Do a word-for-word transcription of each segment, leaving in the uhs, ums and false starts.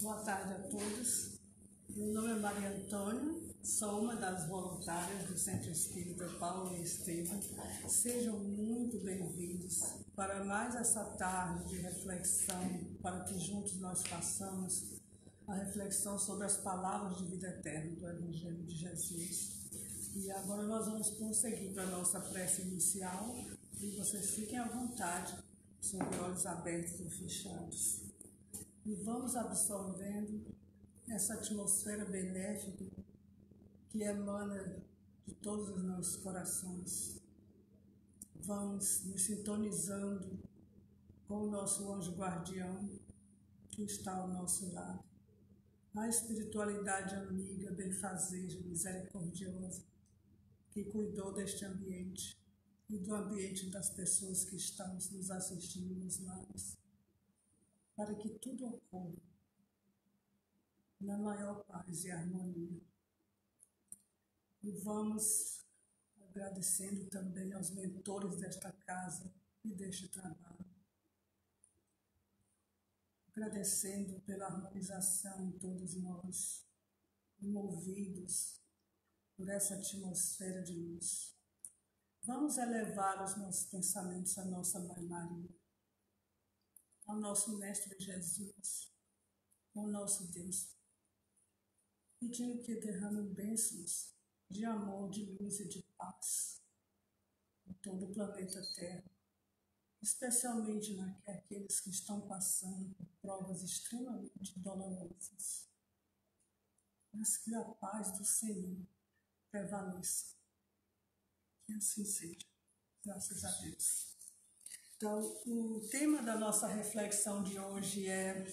Boa tarde a todos. Meu nome é Maria Antônia, sou uma das voluntárias do Centro Espírita Paulo e Estevam. Sejam muito bem-vindos para mais essa tarde de reflexão, para que juntos nós façamos a reflexão sobre as palavras de vida eterna do Evangelho de Jesus. E agora nós vamos prosseguir para a nossa prece inicial e vocês fiquem à vontade, sobre olhos abertos ou fechados. E vamos absorvendo essa atmosfera benéfica que emana de todos os nossos corações. Vamos nos sintonizando com o nosso anjo guardião que está ao nosso lado. A espiritualidade amiga, benfazeja, misericordiosa, que cuidou deste ambiente e do ambiente das pessoas que estão nos assistindo nos lares, para que tudo ocorra na maior paz e harmonia. E vamos agradecendo também aos mentores desta casa e deste trabalho, agradecendo pela harmonização em todos nós, movidos por essa atmosfera de luz. Vamos elevar os nossos pensamentos à nossa Mãe Maria, ao nosso Mestre Jesus, ao nosso Deus, pedindo que derrame bênçãos de amor, de luz e de paz em todo o planeta Terra, especialmente naqueles que estão passando por provas extremamente dolorosas, mas que a paz do Senhor prevaleça. Que assim seja, graças a Deus. Então, o tema da nossa reflexão de hoje é: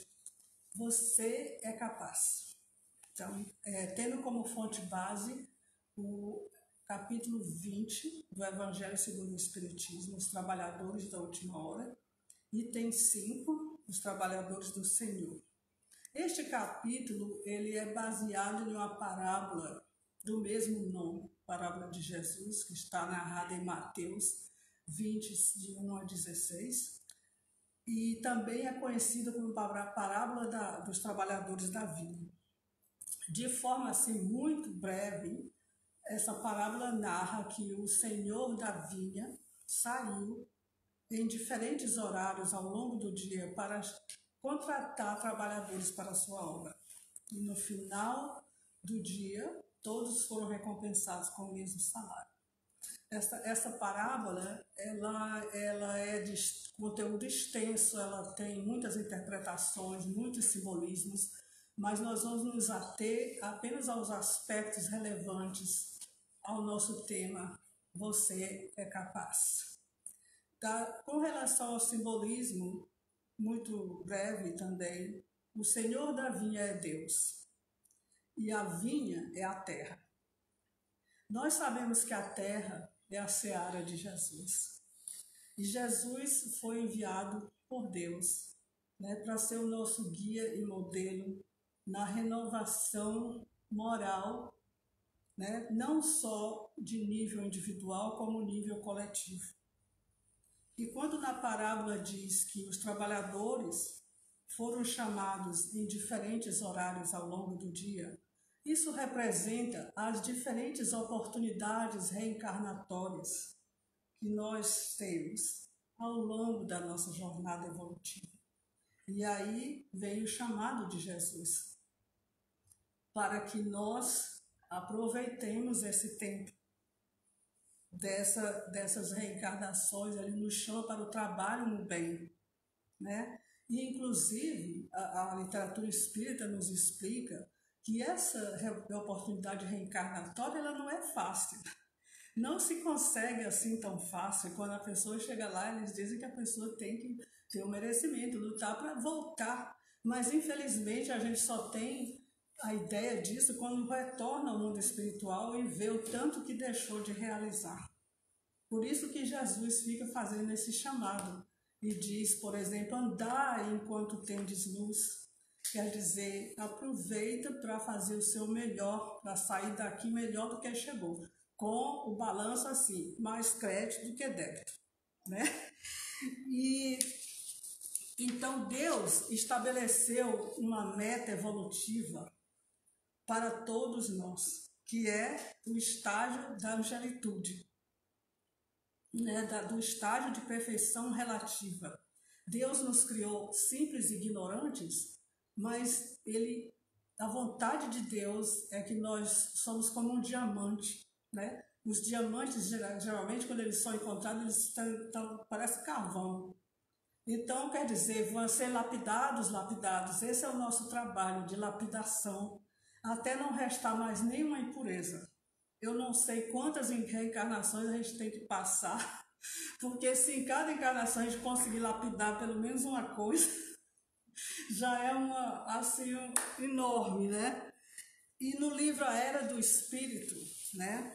você é capaz. Então, é, tendo como fonte base o capítulo vinte do Evangelho segundo o Espiritismo, os trabalhadores da última hora, item cinco, os trabalhadores do Senhor. Este capítulo ele é baseado em uma parábola do mesmo nome, parábola de Jesus, que está narrada em Mateus vinte, de um a dezesseis, e também é conhecida como a parábola da, dos trabalhadores da vinha. De forma assim muito breve, essa parábola narra que o senhor da vinha saiu em diferentes horários ao longo do dia para contratar trabalhadores para a sua obra. E no final do dia, todos foram recompensados com o mesmo salário. Essa, essa parábola ela, ela é de conteúdo extenso, ela tem muitas interpretações, muitos simbolismos, mas nós vamos nos ater apenas aos aspectos relevantes ao nosso tema, você é capaz. Tá? Com relação ao simbolismo, muito breve também, o Senhor da vinha é Deus e a vinha é a terra. Nós sabemos que a terra é a seara de Jesus. E Jesus foi enviado por Deus, né, para ser o nosso guia e modelo na renovação moral, né, não só de nível individual, como nível coletivo. E quando na parábola diz que os trabalhadores foram chamados em diferentes horários ao longo do dia, isso representa as diferentes oportunidades reencarnatórias que nós temos ao longo da nossa jornada evolutiva. E aí vem o chamado de Jesus, para que nós aproveitemos esse tempo dessa, dessas reencarnações, ele nos chama para o trabalho no bem, né? E inclusive a, a literatura espírita nos explica que essa oportunidade reencarnatória ela não é fácil. Não se consegue assim tão fácil. Quando a pessoa chega lá, eles dizem que a pessoa tem que ter um merecimento, lutar para voltar. Mas, infelizmente, a gente só tem a ideia disso quando retorna ao mundo espiritual e vê o tanto que deixou de realizar. Por isso que Jesus fica fazendo esse chamado e diz, por exemplo, andai enquanto tendes luz. Quer dizer, aproveita para fazer o seu melhor, para sair daqui melhor do que chegou. Com o balanço assim, mais crédito do que débito, né? E Então Deus estabeleceu uma meta evolutiva para todos nós, que é o estágio da angelitude, né? da, do estágio de perfeição relativa. Deus nos criou simples e ignorantes, mas ele, a vontade de Deus é que nós somos como um diamante, né? Os diamantes, geralmente, quando eles são encontrados, eles estão, estão, parece carvão. Então, quer dizer, vão ser lapidados, lapidados. Esse é o nosso trabalho de lapidação, até não restar mais nenhuma impureza. Eu não sei quantas reencarnações a gente tem que passar, porque se em cada encarnação a gente conseguir lapidar pelo menos uma coisa, já é uma, assim, um, enorme, né? E no livro A Era do Espírito, né?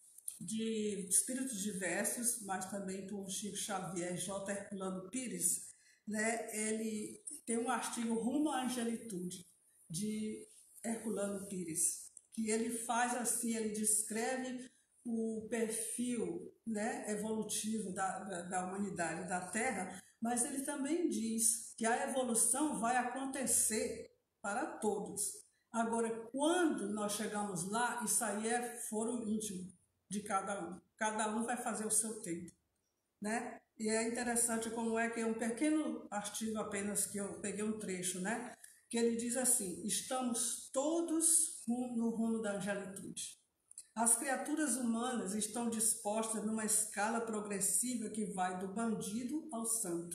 De espíritos diversos, mas também por Chico Xavier e J. Herculano Pires, né? Ele tem um artigo Rumo à Angelitude, de Herculano Pires, que ele faz assim, ele descreve o perfil, né, evolutivo da, da, da humanidade, da Terra, mas ele também diz que a evolução vai acontecer para todos. Agora, quando nós chegamos lá, isso aí é foro íntimo de cada um. Cada um vai fazer o seu tempo, né? E é interessante como é que é um pequeno artigo apenas que eu peguei um trecho, né? Que ele diz assim: estamos todos no rumo da angelitude. As criaturas humanas estão dispostas numa escala progressiva que vai do bandido ao santo.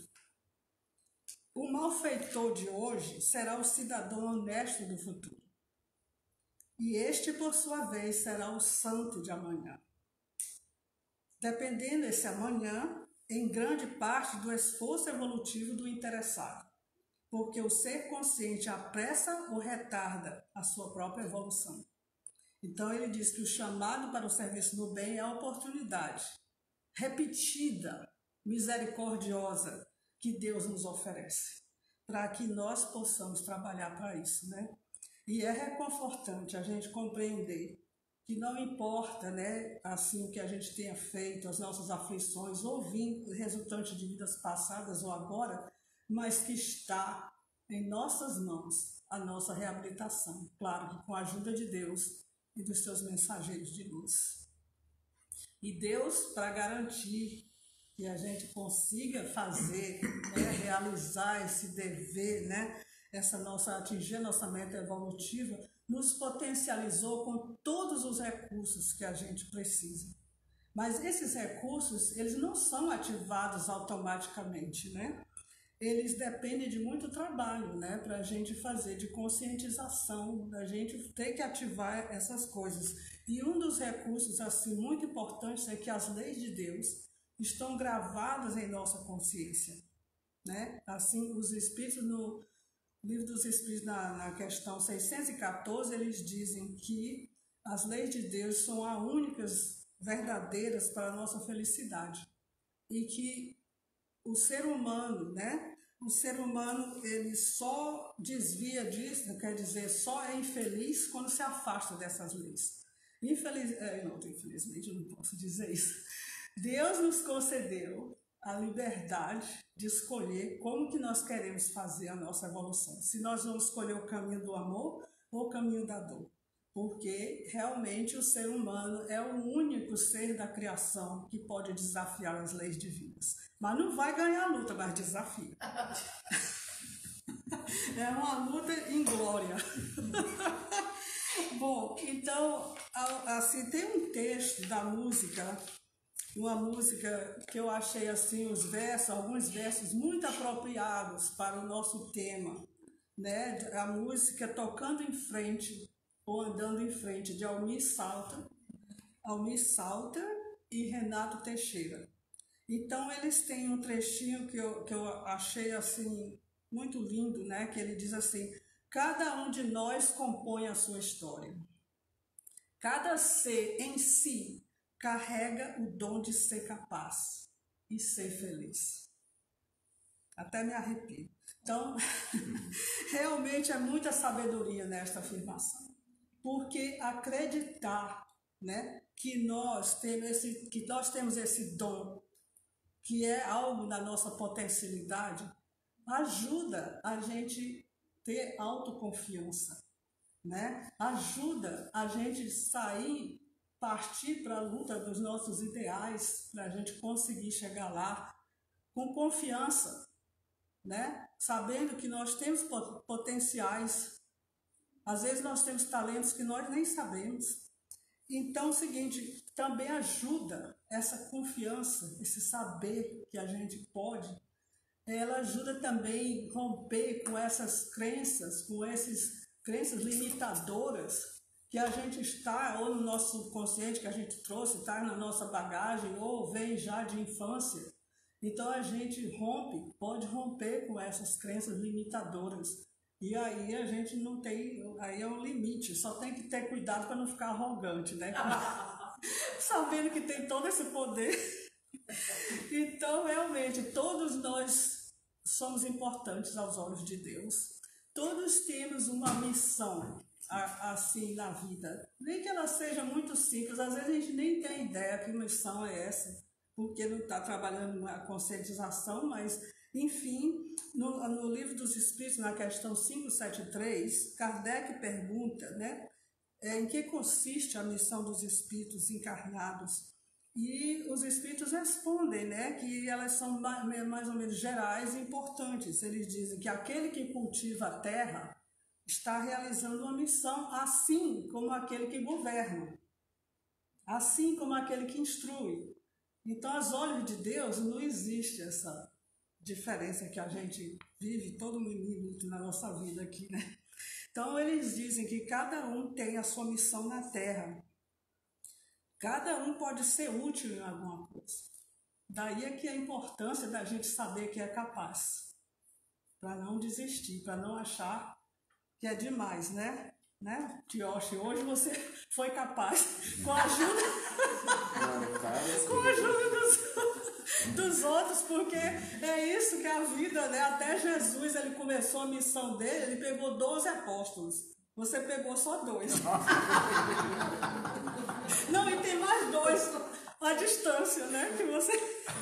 O malfeitor de hoje será o cidadão honesto do futuro. E este, por sua vez, será o santo de amanhã. Dependendo desse amanhã, em grande parte do esforço evolutivo do interessado, porque o ser consciente apressa ou retarda a sua própria evolução. Então ele diz que o chamado para o serviço no bem é a oportunidade repetida, misericordiosa, que Deus nos oferece, para que nós possamos trabalhar para isso, né? E é reconfortante a gente compreender que não importa, né, assim, o que a gente tenha feito, as nossas aflições, ou vindo resultante de vidas passadas ou agora, mas que está em nossas mãos a nossa reabilitação, claro que com a ajuda de Deus e dos seus mensageiros de luz. E Deus, para garantir que a gente consiga fazer, né, realizar esse dever, né, essa nossa, atingir a nossa meta evolutiva, nos potencializou com todos os recursos que a gente precisa. Mas esses recursos, eles não são ativados automaticamente, né? Eles dependem de muito trabalho, né, para a gente fazer, de conscientização, da gente ter que ativar essas coisas. E um dos recursos, assim, muito importantes é que as leis de Deus estão gravadas em nossa consciência, né? Assim, os Espíritos, no Livro dos Espíritos, na, na questão seiscentos e quatorze, eles dizem que as leis de Deus são as únicas verdadeiras para a nossa felicidade. E que o ser humano, né? O ser humano, ele só desvia disso, quer dizer, só é infeliz quando se afasta dessas leis. Infeliz, é, não, infelizmente eu não posso dizer isso. Deus nos concedeu a liberdade de escolher como que nós queremos fazer a nossa evolução. Se nós vamos escolher o caminho do amor ou o caminho da dor. Porque realmente o ser humano é o único ser da criação que pode desafiar as leis divinas. Mas não vai ganhar a luta, mas desafia. É uma luta em glória. Bom, então, assim, tem um texto da música, uma música que eu achei assim, os versos, alguns versos muito apropriados para o nosso tema, né? A música Tocando em Frente ou Andando em Frente, de Almir Salter, Almir Salter e Renato Teixeira. Então eles têm um trechinho que eu, que eu achei assim muito lindo, né? Que ele diz assim: cada um de nós compõe a sua história. Cada ser em si carrega o dom de ser capaz e ser feliz. Até me arrepio. Então, realmente é muita sabedoria nesta afirmação. Porque acreditar, né, que, nós temos esse, que nós temos esse dom, que é algo da nossa potencialidade, ajuda a gente ter autoconfiança, né? Ajuda a gente sair, partir para a luta dos nossos ideais, para a gente conseguir chegar lá com confiança, né? Sabendo que nós temos potenciais, às vezes nós temos talentos que nós nem sabemos. Então, é o seguinte, também ajuda essa confiança, esse saber que a gente pode, ela ajuda também a romper com essas crenças, com essas crenças limitadoras que a gente está, ou no nosso subconsciente que a gente trouxe, está na nossa bagagem, ou vem já de infância. Então a gente rompe, pode romper com essas crenças limitadoras. E aí a gente não tem, aí é um limite, só tem que ter cuidado para não ficar arrogante, né? Sabendo que tem todo esse poder. Então, realmente, todos nós somos importantes aos olhos de Deus. Todos temos uma missão, assim, na vida. Nem que ela seja muito simples, às vezes a gente nem tem ideia que missão é essa, porque não está trabalhando uma conscientização, mas, enfim, no, no Livro dos Espíritos, na questão quinhentos e setenta e três, Kardec pergunta, né, é, em que consiste a missão dos espíritos encarnados. E os espíritos respondem, né, que elas são mais ou menos gerais e importantes. Eles dizem que aquele que cultiva a terra está realizando uma missão, assim como aquele que governa, assim como aquele que instrui. Então, aos olhos de Deus, não existe essa diferença que a gente vive todo minuto na nossa vida aqui, né? Então, eles dizem que cada um tem a sua missão na terra. Cada um pode ser útil em alguma coisa. Daí é que a importância da gente saber que é capaz, para não desistir, para não achar que é demais, né? Né, Tioche, hoje você foi capaz, com a ajuda, com a ajuda dos, dos outros, porque é isso que é a vida, né? Até Jesus, ele começou a missão dele, ele pegou doze apóstolos. Você pegou só dois. Não, e tem mais dois à distância, né? Que você...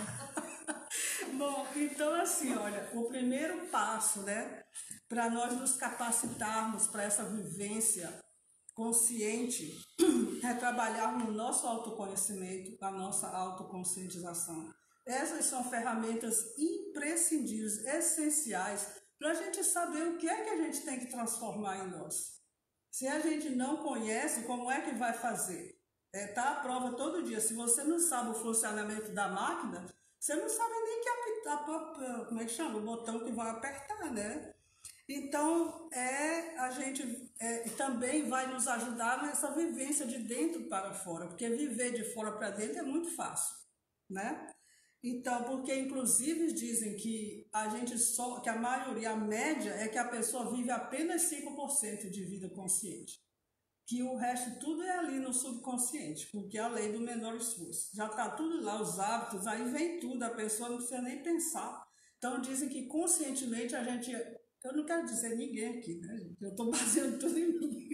Bom, então assim, olha, o primeiro passo, né, para nós nos capacitarmos para essa vivência consciente é trabalhar no nosso autoconhecimento, a nossa autoconscientização. Essas são ferramentas imprescindíveis, essenciais, para a gente saber o que é que a gente tem que transformar em nós. Se a gente não conhece, como é que vai fazer? É, tá à prova todo dia. Se você não sabe o funcionamento da máquina, você não sabe nem que apertar, como é que chama? O botão que vai apertar, né? Então, é, a gente é, também vai nos ajudar nessa vivência de dentro para fora, porque viver de fora para dentro é muito fácil, né? Então, porque inclusive dizem que a gente só, que a maioria, a média é que a pessoa vive apenas cinco por cento de vida consciente. Que o resto tudo é ali no subconsciente, porque é a lei do menor esforço. Já está tudo lá, os hábitos, aí vem tudo, a pessoa não precisa nem pensar. Então dizem que conscientemente a gente, eu não quero dizer ninguém aqui, né, gente? Eu estou baseando tudo em mim.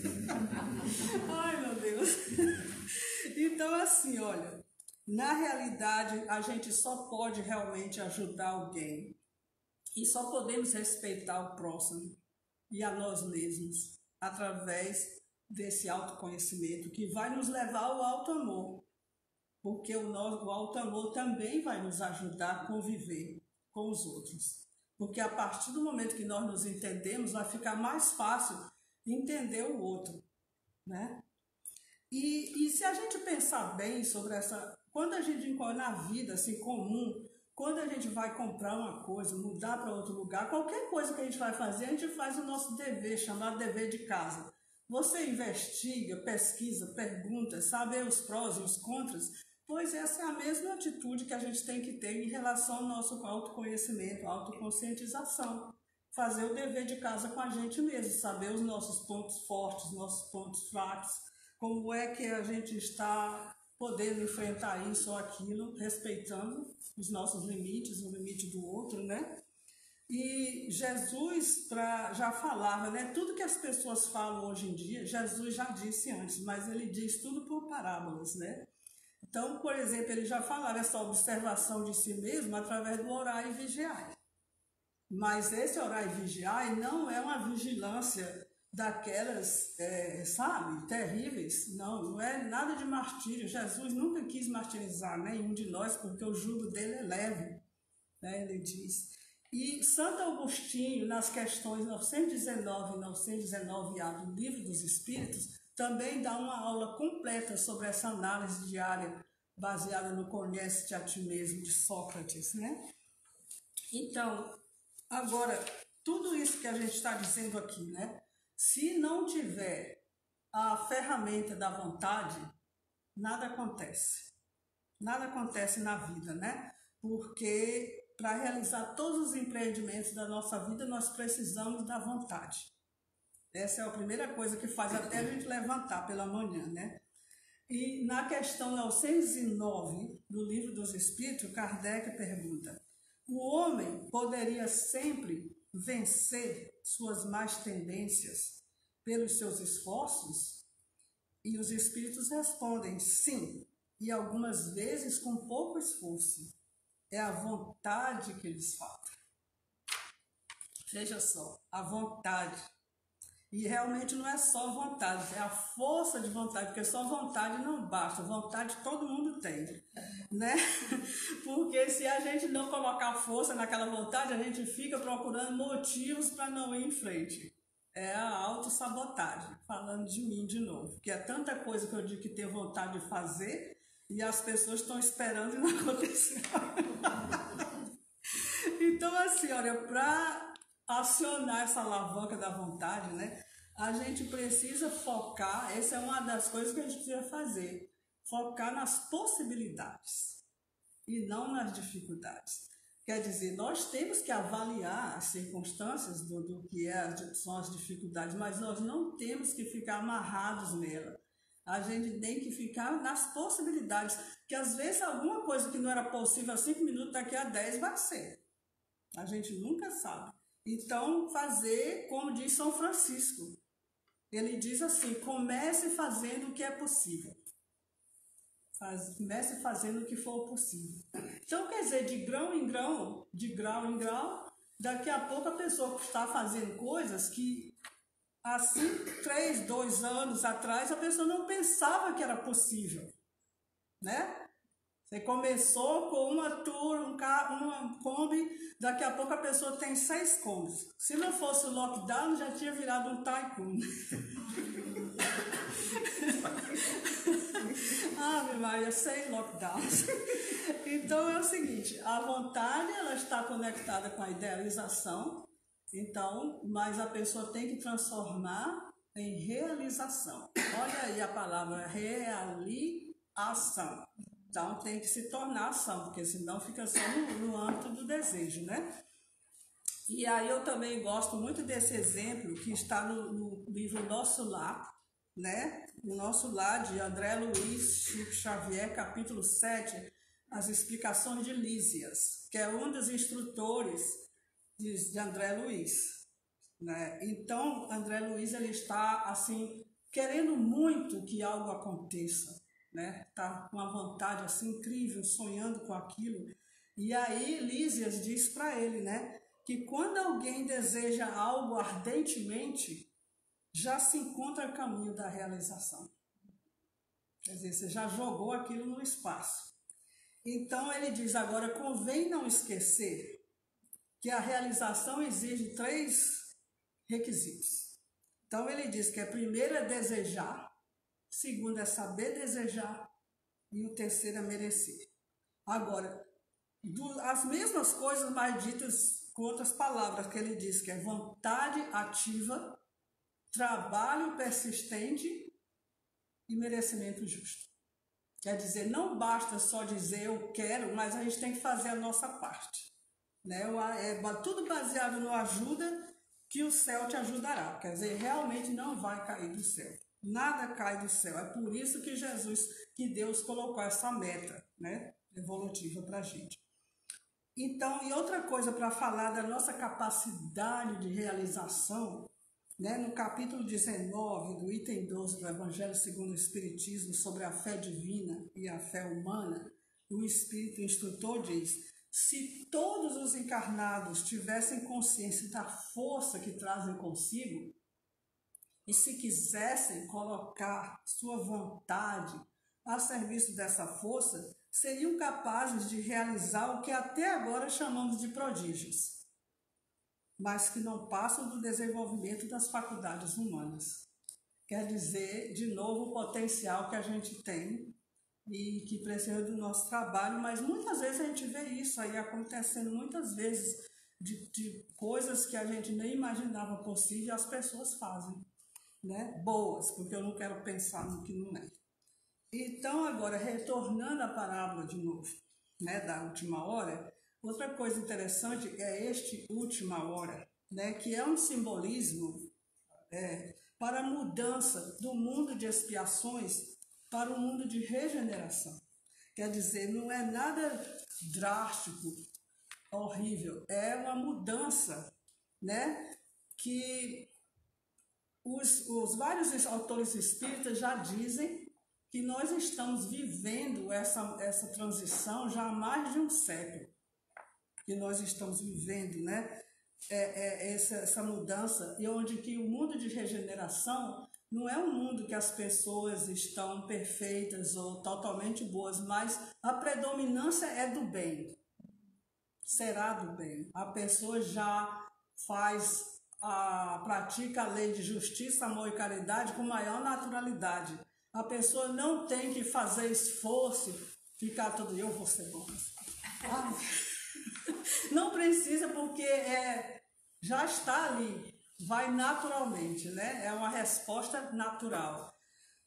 Ai, meu Deus. Então assim, olha, na realidade a gente só pode realmente ajudar alguém e só podemos respeitar o próximo e a nós mesmos através desse autoconhecimento que vai nos levar ao auto-amor, porque o, nosso, o auto-amor também vai nos ajudar a conviver com os outros, porque a partir do momento que nós nos entendemos, vai ficar mais fácil entender o outro, né? E, e se a gente pensar bem sobre essa, quando a gente encontra na vida assim comum, quando a gente vai comprar uma coisa, mudar para outro lugar, qualquer coisa que a gente vai fazer, a gente faz o nosso dever, chamado dever de casa. Você investiga, pesquisa, pergunta, sabe os prós e os contras, pois essa é a mesma atitude que a gente tem que ter em relação ao nosso autoconhecimento, autoconscientização. Fazer o dever de casa com a gente mesmo, saber os nossos pontos fortes, nossos pontos fracos, como é que a gente está podendo enfrentar isso ou aquilo, respeitando os nossos limites, o limite do outro, né? E Jesus pra, já falava, né? Tudo que as pessoas falam hoje em dia, Jesus já disse antes, mas ele diz tudo por parábolas, né? Então, por exemplo, ele já falava essa observação de si mesmo através do orar e vigiar. Mas esse orar e vigiar não é uma vigilância daquelas, é, sabe, terríveis. Não, não é nada de martírio. Jesus nunca quis martirizar nenhum de nós, porque o jugo dele é leve, né, ele diz. E Santo Agostinho, nas questões novecentos e dezenove e novecentos e dezenove A do Livro dos Espíritos, também dá uma aula completa sobre essa análise diária baseada no Conhece-te a ti mesmo, de Sócrates, né? Então, agora, tudo isso que a gente está dizendo aqui, né? Se não tiver a ferramenta da vontade, nada acontece. Nada acontece na vida, né? Porque para realizar todos os empreendimentos da nossa vida, nós precisamos da vontade. Essa é a primeira coisa que faz até a gente levantar pela manhã, né? E na questão novecentos e nove do Livro dos Espíritos, Kardec pergunta: o homem poderia sempre vencer suas más tendências pelos seus esforços? E os espíritos respondem: sim, e algumas vezes com pouco esforço. É a vontade que lhes falta. Veja só, a vontade. E realmente não é só vontade, é a força de vontade, porque só vontade não basta, vontade todo mundo tem, né? Porque se a gente não colocar força naquela vontade, a gente fica procurando motivos para não ir em frente. É a autossabotagem, falando de mim de novo, que é tanta coisa que eu digo que tenho vontade de fazer e as pessoas estão esperando e não aconteceu. Então, assim, olha, para acionar essa alavanca da vontade, né? A gente precisa focar, essa é uma das coisas que a gente precisa fazer, focar nas possibilidades e não nas dificuldades. Quer dizer, nós temos que avaliar as circunstâncias do, do que é, são as dificuldades, mas nós não temos que ficar amarrados nela. A gente tem que ficar nas possibilidades, que às vezes alguma coisa que não era possível há cinco minutos, daqui a dez vai ser. A gente nunca sabe. Então, fazer como diz São Francisco. Ele diz assim: comece fazendo o que é possível. Faz, comece fazendo o que for possível. Então, quer dizer, de grão em grão, de grau em grau, daqui a pouco a pessoa está fazendo coisas que há cinco, três, dois anos atrás a pessoa não pensava que era possível, né? Você começou com uma tour, um carro, uma Kombi, daqui a pouco a pessoa tem seis Kombis. Se não fosse o lockdown, já tinha virado um Tycoon. Ave Maria, sem lockdowns. Então é o seguinte, a vontade ela está conectada com a idealização, então, mas a pessoa tem que transformar em realização. Olha aí a palavra realização. Então tem que se tornar ação, porque senão fica só no, no âmbito do desejo, né? E aí eu também gosto muito desse exemplo que está no, no livro Nosso Lar, né? O Nosso Lar, de André Luiz Chico Xavier, capítulo sete, as explicações de Lísias, que é um dos instrutores de, de André Luiz, né? Então, André Luiz, ele está, assim, querendo muito que algo aconteça, né? Tá com uma vontade, assim, incrível, sonhando com aquilo. E aí, Lísias diz para ele, né? Que quando alguém deseja algo ardentemente, já se encontra o caminho da realização. Quer dizer, você já jogou aquilo no espaço. Então ele diz, agora convém não esquecer que a realização exige três requisitos. Então ele diz que a primeira é desejar, segundo é saber desejar e o terceiro é merecer. Agora, do, as mesmas coisas, mas ditas com outras palavras, que ele diz que é vontade ativa, trabalho persistente e merecimento justo. Quer dizer, não basta só dizer eu quero, mas a gente tem que fazer a nossa parte, né? É tudo baseado no ajuda que o céu te ajudará. Quer dizer, realmente não vai cair do céu. Nada cai do céu. É por isso que Jesus, que Deus colocou essa meta, né, evolutiva para a gente. Então, e outra coisa para falar da nossa capacidade de realização, né, no capítulo dezenove, do item doze do Evangelho segundo o Espiritismo, sobre a fé divina e a fé humana, o Espírito Instrutor diz: Se todos os encarnados tivessem consciência da força que trazem consigo, e se quisessem colocar sua vontade a serviço dessa força, seriam capazes de realizar o que até agora chamamos de prodígios, mas que não passam do desenvolvimento das faculdades humanas. Quer dizer, de novo, o potencial que a gente tem e que precisa do nosso trabalho, mas muitas vezes a gente vê isso aí acontecendo, muitas vezes, de, de coisas que a gente nem imaginava possível e as pessoas fazem, né? Boas, porque eu não quero pensar no que não é. Então, agora, retornando à parábola de novo, né, da última hora, outra coisa interessante é este última hora, né, que é um simbolismo é, para a mudança do mundo de expiações para o mundo de regeneração. Quer dizer, não é nada drástico, horrível, é uma mudança, né, que os, os vários autores espíritas já dizem que nós estamos vivendo essa, essa transição já há mais de um século, que nós estamos vivendo, né? É, é, essa, essa mudança, e onde que o mundo de regeneração não é um mundo que as pessoas estão perfeitas ou totalmente boas, mas a predominância é do bem, será do bem. A pessoa já faz, a, pratica a lei de justiça, amor e caridade com maior naturalidade. A pessoa não tem que fazer esforço, ficar todo eu vou ser bom. Ah, não precisa, porque é, já está ali, vai naturalmente, né? É uma resposta natural.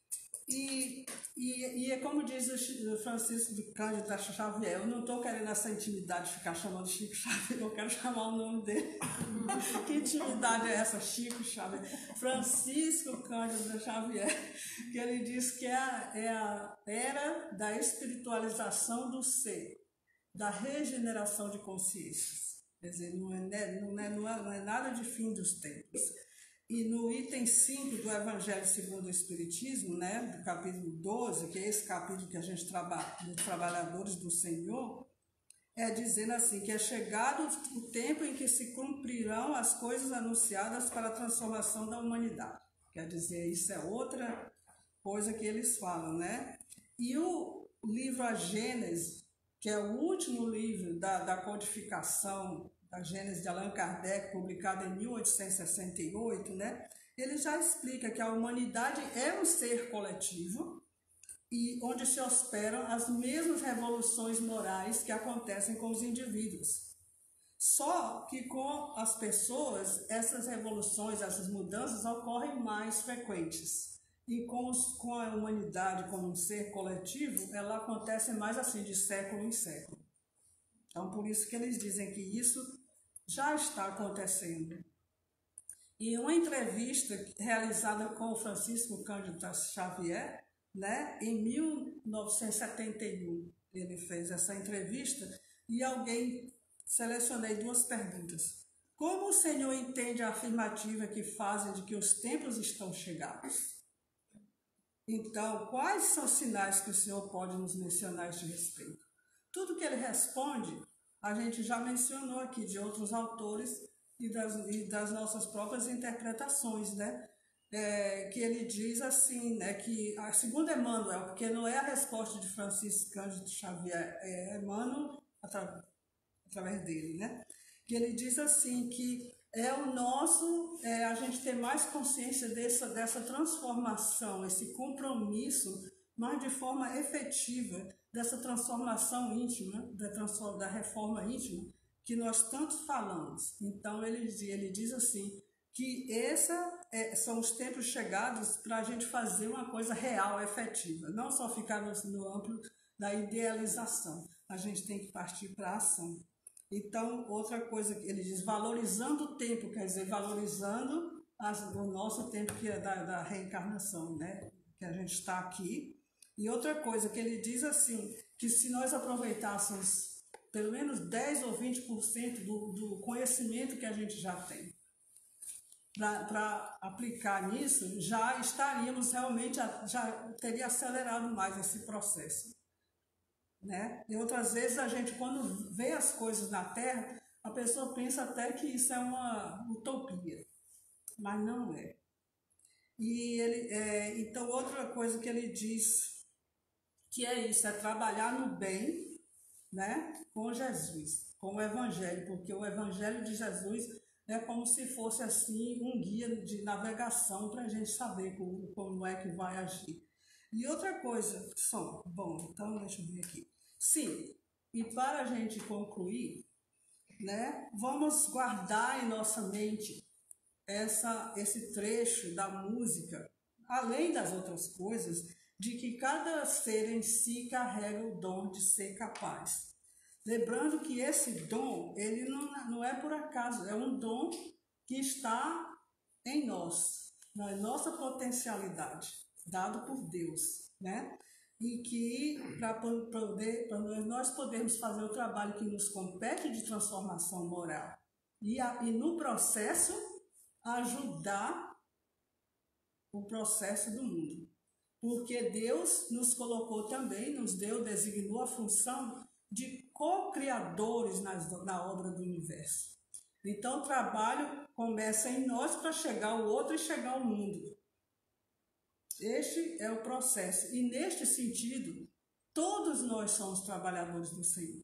E, e, e é como diz o Francisco de Cândido da Xavier, eu não estou querendo essa intimidade de ficar chamando Chico Xavier, eu quero chamar o nome dele. Que intimidade é essa, Chico Xavier? Francisco Cândido da Xavier, que ele diz que é a, é a era da espiritualização do ser, da regeneração de consciências. Quer dizer, não é, não é, não é, não é nada de fim dos tempos. E no item cinco do Evangelho segundo o Espiritismo, né, do capítulo doze, que é esse capítulo que a gente trabalha, dos trabalhadores do Senhor, é dizendo assim, que é chegado o tempo em que se cumprirão as coisas anunciadas para a transformação da humanidade. Quer dizer, isso é outra coisa que eles falam, né? E o livro A Gênese, que é o último livro da, da codificação da Gênese de Allan Kardec, publicado em mil oitocentos e sessenta e oito, né? Ele já explica que a humanidade é um ser coletivo e onde se operam as mesmas revoluções morais que acontecem com os indivíduos. Só que com as pessoas, essas revoluções, essas mudanças ocorrem mais frequentes. E com, os, com a humanidade como um ser coletivo, ela acontece mais assim, de século em século. Então, por isso que eles dizem que isso já está acontecendo. E uma entrevista realizada com o Francisco Cândido Xavier, né, em mil novecentos e setenta e um, ele fez essa entrevista e alguém, selecionei duas perguntas. Como o Senhor entende a afirmativa que fazem de que os tempos estão chegados? Então, quais são os sinais que o Senhor pode nos mencionar a este respeito? Tudo que ele responde, a gente já mencionou aqui de outros autores e das, e das nossas próprias interpretações, né? É, que ele diz assim, né, que a segunda Emmanuel, porque não é a resposta de Francisco Cândido Xavier, é Emmanuel atra, através dele, né? Que ele diz assim que é o nosso, é, a gente ter mais consciência dessa, dessa transformação, esse compromisso, mas de forma efetiva, dessa transformação íntima, da, transform, da reforma íntima, que nós tanto falamos. Então, ele, ele diz assim, que essa, é, são os tempos chegados para a gente fazer uma coisa real, efetiva, não só ficar no, no amplo da idealização, a gente tem que partir para a ação. Então, outra coisa que ele diz, valorizando o tempo, quer dizer, valorizando as, o nosso tempo que é da, da reencarnação, né? Que a gente está aqui. E outra coisa que ele diz assim, que se nós aproveitássemos pelo menos dez ou vinte por cento do, do conhecimento que a gente já tem, para aplicar nisso, já estaríamos realmente, já teria acelerado mais esse processo. né? E outras vezes a gente, quando vê as coisas na Terra, a pessoa pensa até que isso é uma utopia, mas não é. E ele, é, então, outra coisa que ele diz, que é isso, é trabalhar no bem, né, com Jesus, com o Evangelho, porque o Evangelho de Jesus é como se fosse assim um guia de navegação para a gente saber como, como é que vai agir. E outra coisa, som, bom, então deixa eu ver aqui. Sim, e para a gente concluir, né, vamos guardar em nossa mente essa, esse trecho da música, além das outras coisas, de que cada ser em si carrega o dom de ser capaz. Lembrando que esse dom, ele não, não é por acaso, é um dom que está em nós, na nossa potencialidade, dado por Deus, né? E que para poder, para nós podermos fazer o trabalho que nos compete de transformação moral e, a, e no processo ajudar o processo do mundo. Porque Deus nos colocou também, nos deu, designou a função de co-criadores na obra do universo. Então o trabalho começa em nós para chegar ao outro e chegar ao mundo. Este é o processo. E neste sentido, todos nós somos trabalhadores do Senhor.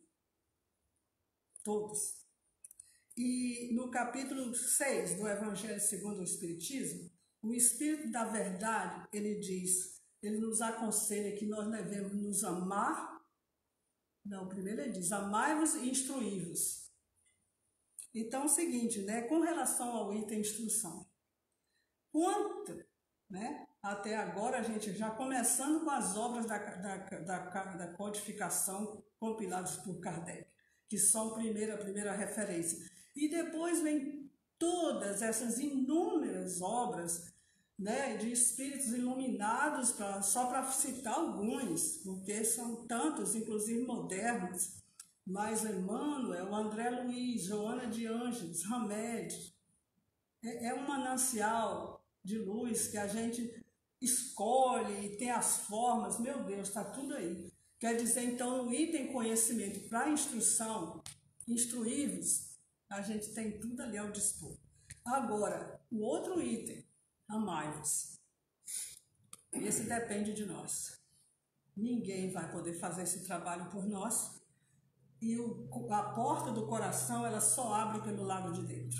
Todos. E no capítulo seis do Evangelho segundo o Espiritismo, o Espírito da Verdade, ele diz, ele nos aconselha que nós devemos nos amar. Não, primeiro ele diz, amai-vos e instruí-vos. Então é o seguinte, né, com relação ao item instrução, quanto, né, até agora a gente já começando com as obras da, da, da, da codificação compiladas por Kardec, que são a primeira, a primeira referência. E depois vem todas essas inúmeras obras, né, de espíritos iluminados, pra, só para citar alguns, porque são tantos, inclusive modernos, mas Emmanuel, André Luiz, Joana de Ângeles, Hamed, é, é um manancial de luz que a gente escolhe e tem as formas, meu Deus, está tudo aí. Quer dizer, então, o item conhecimento para instrução, instruí-vos, a gente tem tudo ali ao dispor. Agora, o outro item, amai-vos. Esse depende de nós. Ninguém vai poder fazer esse trabalho por nós. E o, a porta do coração, ela só abre pelo lado de dentro.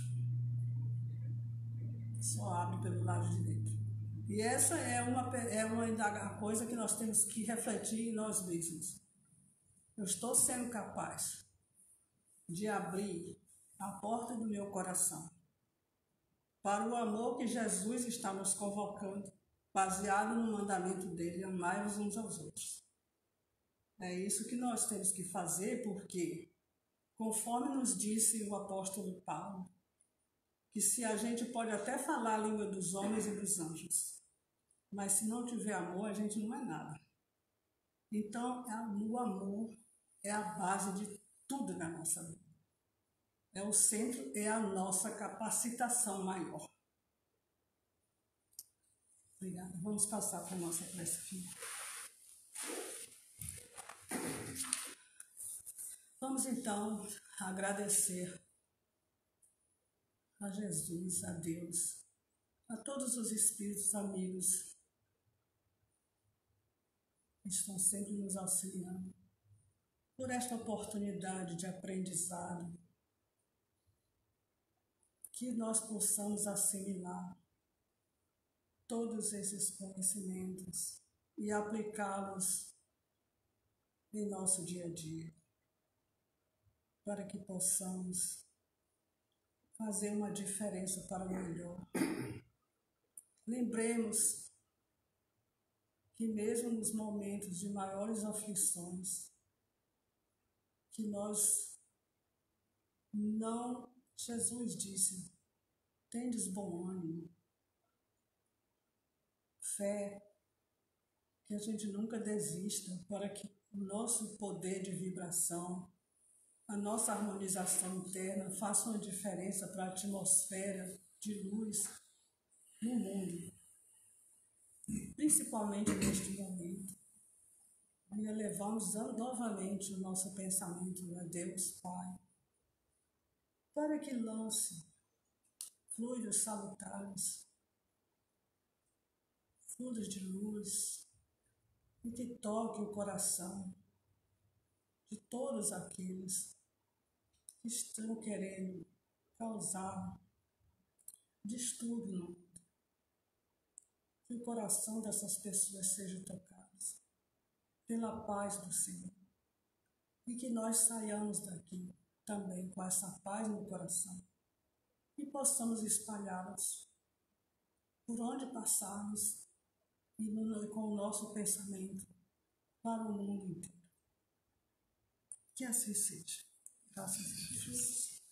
Só abre pelo lado de dentro. E essa é uma, é uma coisa que nós temos que refletir em nós mesmos. Eu estou sendo capaz de abrir a porta do meu coração para o amor que Jesus está nos convocando, baseado no mandamento dele, amai-vos uns aos outros. É isso que nós temos que fazer, porque, conforme nos disse o apóstolo Paulo, que se a gente pode até falar a língua dos homens e dos anjos, mas se não tiver amor, a gente não é nada. Então, o amor é a base de tudo na nossa vida. É o centro, é a nossa capacitação maior. Obrigada. Vamos passar para a nossa prece final. Vamos então agradecer a Jesus, a Deus, a todos os espíritos amigos que estão sempre nos auxiliando por esta oportunidade de aprendizado, que nós possamos assimilar todos esses conhecimentos e aplicá-los em nosso dia a dia, para que possamos fazer uma diferença para o melhor. Lembremos que mesmo nos momentos de maiores aflições, que nós não, Jesus disse, tendes bom ânimo, fé, que a gente nunca desista, para que o nosso poder de vibração, a nossa harmonização interna faça uma diferença para a atmosfera de luz no mundo, principalmente neste momento. E elevamos novamente o nosso pensamento a Deus Pai, para que lance fluidos salutares, fluidos de luz, e que toque o coração de todos aqueles que estão querendo causar distúrbio no mundo. Que o coração dessas pessoas seja tocado pela paz do Senhor. E que nós saiamos daqui também com essa paz no coração e possamos espalhá-los por onde passarmos e no, com o nosso pensamento para o mundo inteiro. Que assim seja. Graças a Deus.